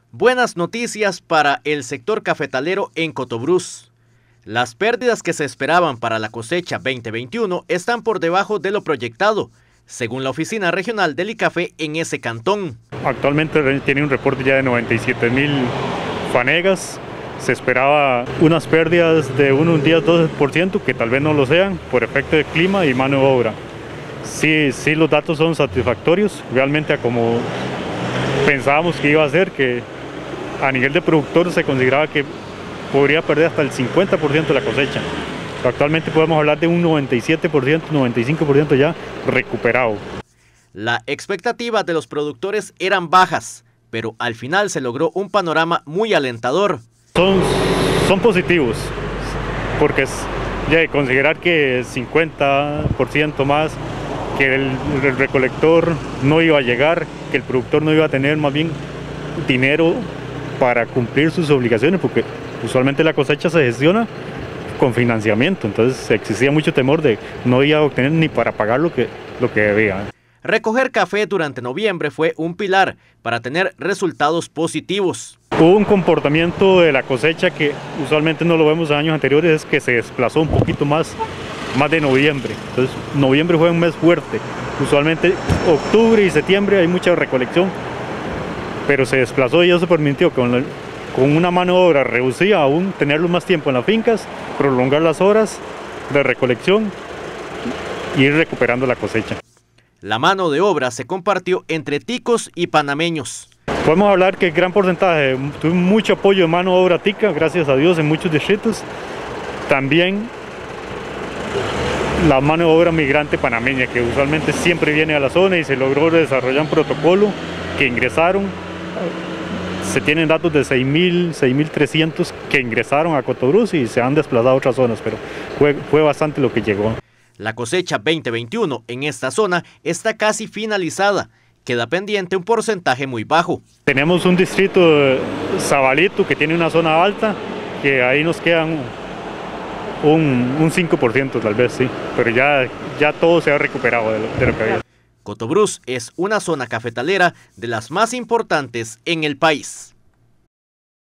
Buenas noticias para el sector cafetalero en Cotobruz. Las pérdidas que se esperaban para la cosecha 2021 están por debajo de lo proyectado, según la Oficina Regional del ICAFE en ese cantón. Actualmente tiene un reporte ya de 97.000 fanegas. Se esperaba unas pérdidas de un 10-12%, que tal vez no lo sean, por efecto de clima y mano de obra. Sí, los datos son satisfactorios, realmente a como pensábamos que iba a ser, que a nivel de productor se consideraba que podría perder hasta el 50% de la cosecha. Actualmente podemos hablar de un 97%, 95% ya recuperado. La expectativa de los productores eran bajas, pero al final se logró un panorama muy alentador. Son positivos, porque ya considerar que 50% más, que el recolector no iba a llegar, que el productor no iba a tener más bien dinero para cumplir sus obligaciones, porque usualmente la cosecha se gestiona con financiamiento, entonces existía mucho temor de no iba a obtener ni para pagar lo que debía. Recoger café durante noviembre fue un pilar para tener resultados positivos. Hubo un comportamiento de la cosecha que usualmente no lo vemos en años anteriores, es que se desplazó un poquito más de noviembre. Entonces noviembre fue un mes fuerte. Usualmente octubre y septiembre hay mucha recolección, pero se desplazó y eso permitió con una mano de obra reducida aún tenerlo más tiempo en las fincas, prolongar las horas de recolección y ir recuperando la cosecha. La mano de obra se compartió entre ticos y panameños. Podemos hablar que el gran porcentaje, tuvo mucho apoyo de mano de obra tica, gracias a Dios, en muchos distritos. También la mano de obra migrante panameña, que usualmente siempre viene a la zona, y se logró desarrollar un protocolo que ingresaron. Se tienen datos de 6.000, 6.300 que ingresaron a Cotobruz y se han desplazado a otras zonas, pero fue bastante lo que llegó. La cosecha 2021 en esta zona está casi finalizada. Queda pendiente un porcentaje muy bajo. Tenemos un distrito de Zabalito que tiene una zona alta, que ahí nos quedan un 5% tal vez, sí, pero ya todo se ha recuperado de lo que había. Cotobruz es una zona cafetalera de las más importantes en el país.